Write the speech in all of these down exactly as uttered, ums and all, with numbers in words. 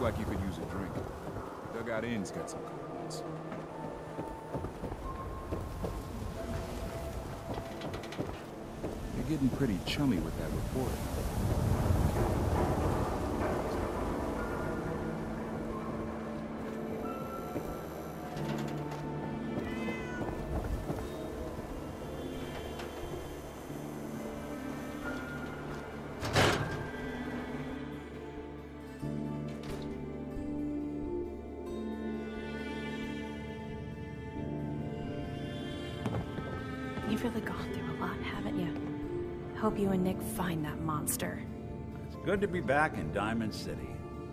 like you could use a drink. Dugout Inn's got some cool ones. You're getting pretty chummy with that reporter. You've really gone through a lot, haven't you? Hope you and Nick find that monster. It's good to be back in Diamond City.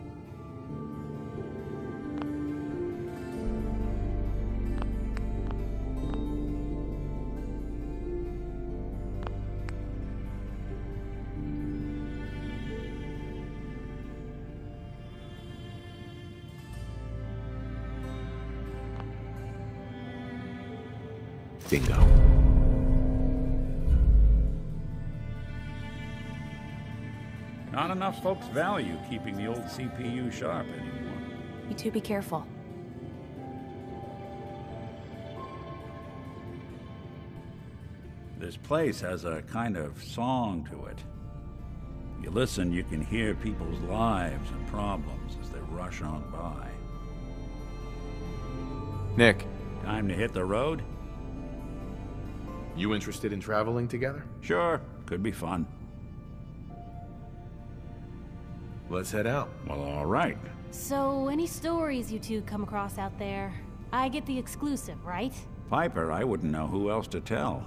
Bingo. Not enough folks value keeping the old C P U sharp anymore. You two be careful. This place has a kind of song to it. You listen, you can hear people's lives and problems as they rush on by. Nick, Time to hit the road? you interested in traveling together? Sure, could be fun. Let's head out. Well, all right. So, any stories you two come across out there? I get the exclusive, right? Piper, I wouldn't know who else to tell.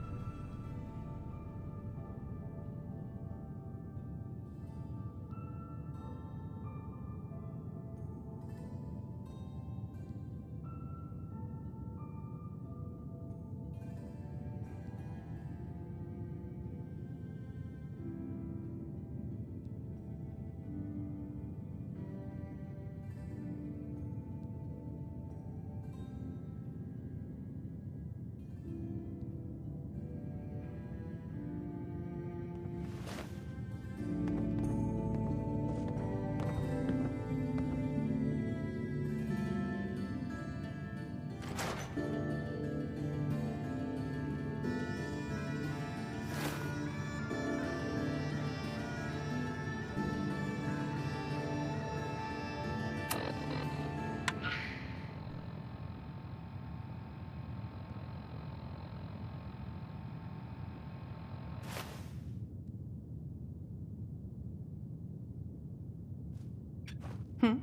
Hmm?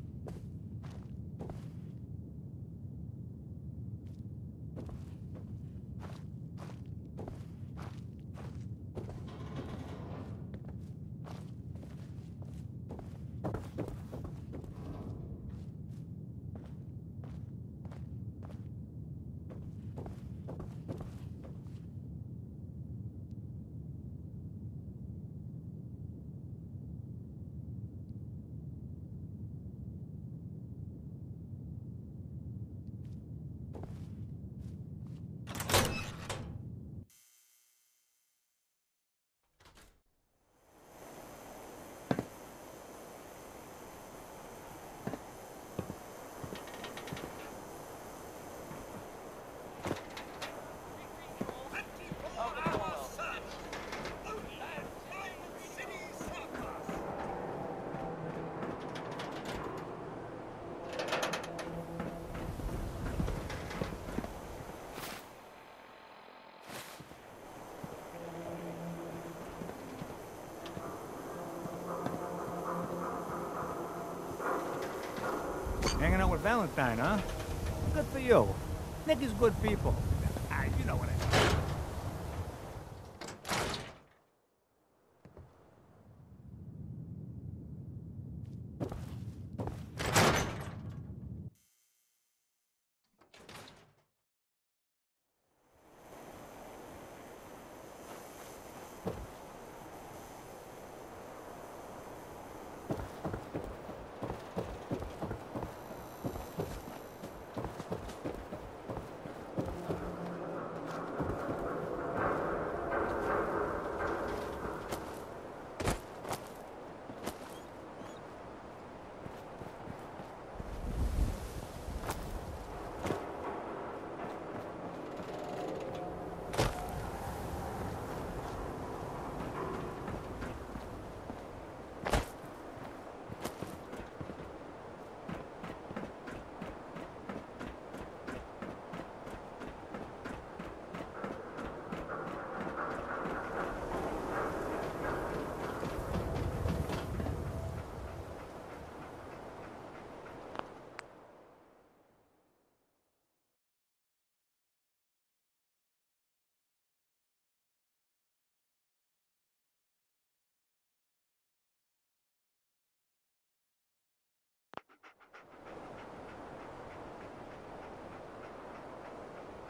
Hanging out with Valentine, huh? Good for you. Nick is good people. Ah, you know what I mean.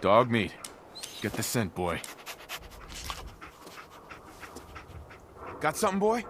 Dog meat. Get the scent, boy. Got something, boy?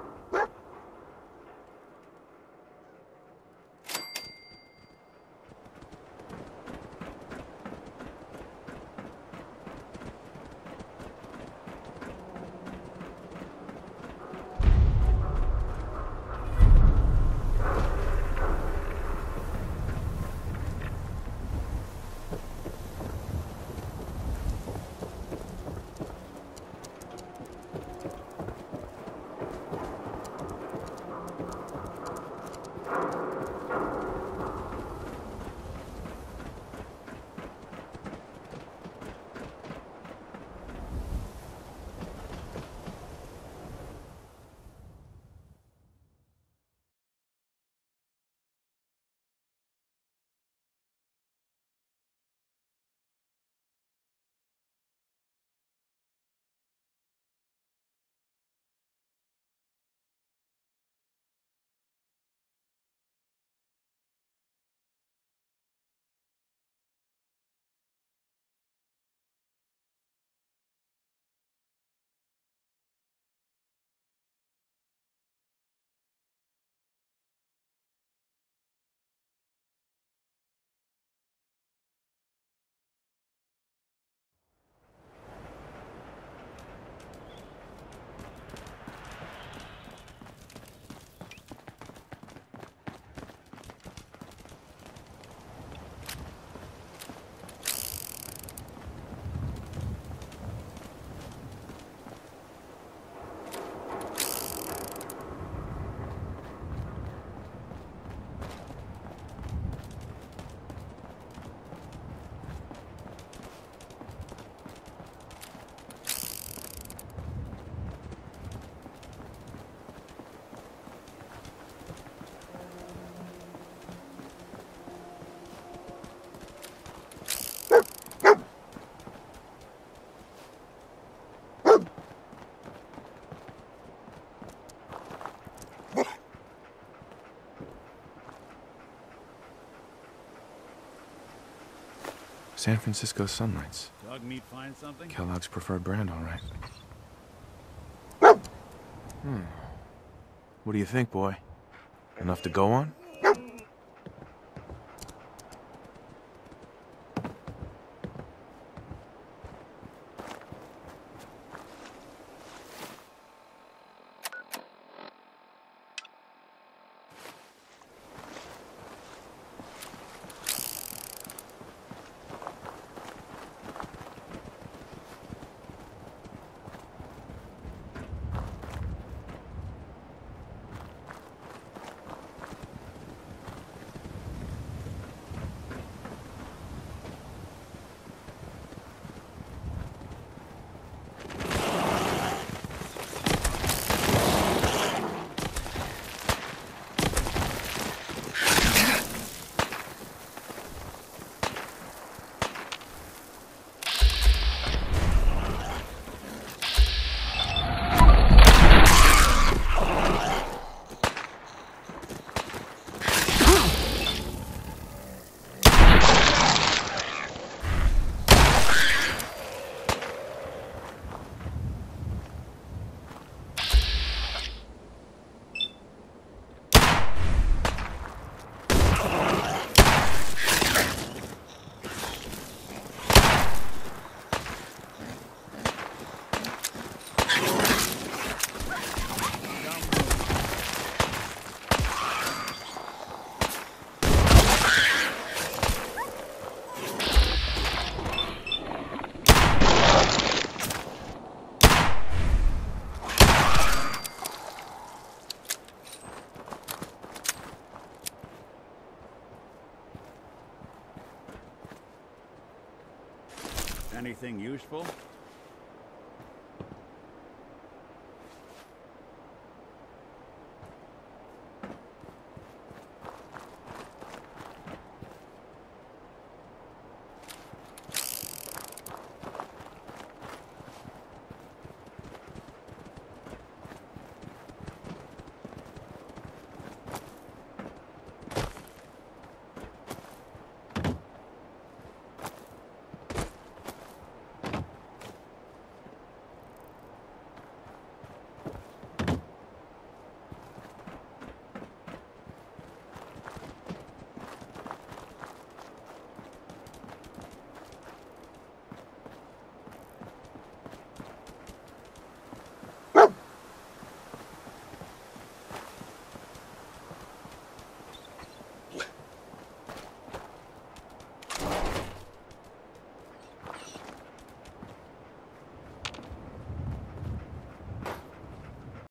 San Francisco Sunlights. Dog meat find something? Kellogg's preferred brand, all right. Hmm. What do you think, boy? Enough to go on? Anything useful?